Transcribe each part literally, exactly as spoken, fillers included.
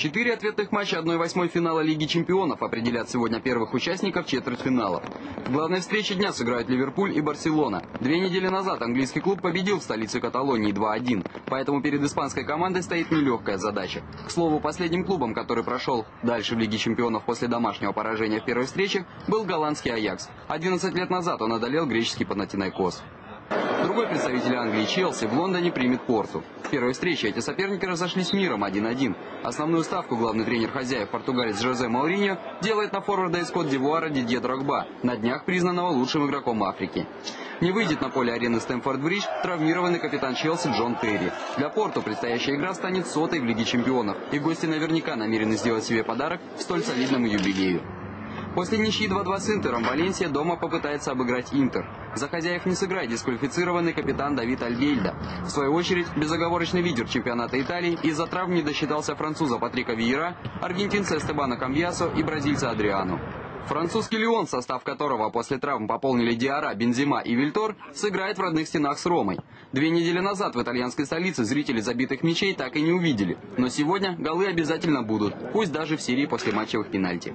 Четыре ответных матча одной восьмой финала Лиги чемпионов определят сегодня первых участников четвертьфиналов. В главной встрече дня сыграют Ливерпуль и Барселона. Две недели назад английский клуб победил в столице Каталонии два один, поэтому перед испанской командой стоит нелегкая задача. К слову, последним клубом, который прошел дальше в Лиге чемпионов после домашнего поражения в первой встрече, был голландский Аякс. одиннадцать лет назад он одолел греческий Панатинайкос. Другой представитель Англии, Челси, в Лондоне примет Порту. В первой встрече эти соперники разошлись миром один один. Основную ставку главный тренер хозяев, португалец Жозе Мауриньо, делает на форварда из Кот-д'Ивуара Дидье Дрогба, на днях признанного лучшим игроком Африки. Не выйдет на поле арены Стэмфорд-Бридж травмированный капитан Челси Джон Терри. Для Порту предстоящая игра станет сотой в Лиге чемпионов, и гости наверняка намерены сделать себе подарок к столь солидному юбилею. После ничьи два-два с Интером Валенсия дома попытается обыграть Интер. За хозяев не сыграет дисквалифицированный капитан Давид Альбейда. В свою очередь, безоговорочный лидер чемпионата Италии из-за травм не досчитался француза Патрика Виейра, аргентинца Эстебана Камбьясо и бразильца Адриану. Французский Лион, состав которого после травм пополнили Диарра, Бензема и Вильтор, сыграет в родных стенах с Ромой. Две недели назад в итальянской столице зрители забитых мячей так и не увидели. Но сегодня голы обязательно будут, пусть даже в серии послематчевых пенальти.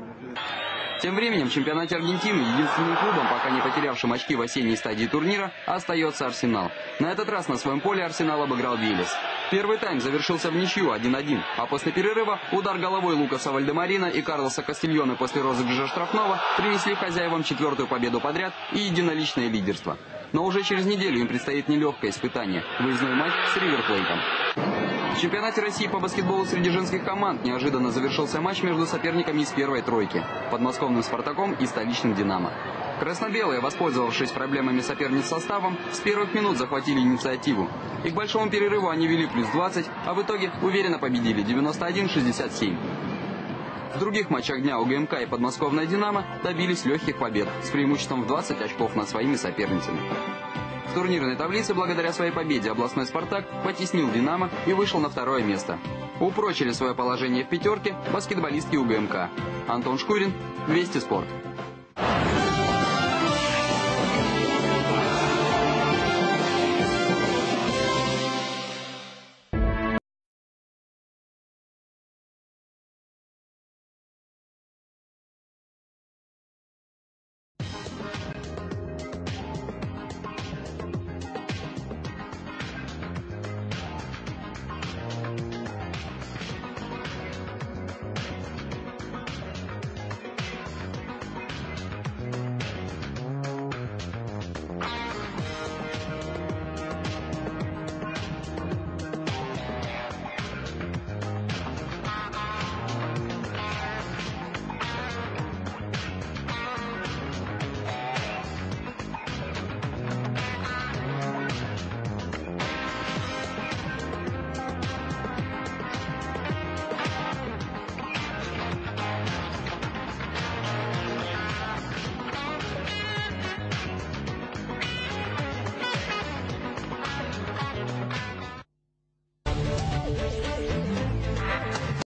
Тем временем в чемпионате Аргентины единственным клубом, пока не потерявшим очки в осенней стадии турнира, остается Арсенал. На этот раз на своем поле Арсенал обыграл Велес. Первый тайм завершился в ничью один один, а после перерыва удар головой Лукаса Вальдемарина и Карлоса Кастильоне после розыгрыша штрафного принесли хозяевам четвертую победу подряд и единоличное лидерство. Но уже через неделю им предстоит нелегкое испытание – выездной матч с Риверплейтом. В чемпионате России по баскетболу среди женских команд неожиданно завершился матч между соперниками из первой тройки – подмосковным «Спартаком» и столичным «Динамо». Красно-белые, воспользовавшись проблемами соперниц составом, с первых минут захватили инициативу. И к большому перерыву они вели плюс двадцать, а в итоге уверенно победили девяносто один шестьдесят семь. В других матчах дня УГМК и подмосковная «Динамо» добились легких побед с преимуществом в двадцать очков над своими соперницами. В турнирной таблице благодаря своей победе областной «Спартак» потеснил «Динамо» и вышел на второе место. Упрочили свое положение в пятерке баскетболистки УГМК. Антон Шкурин, Вести Спорт.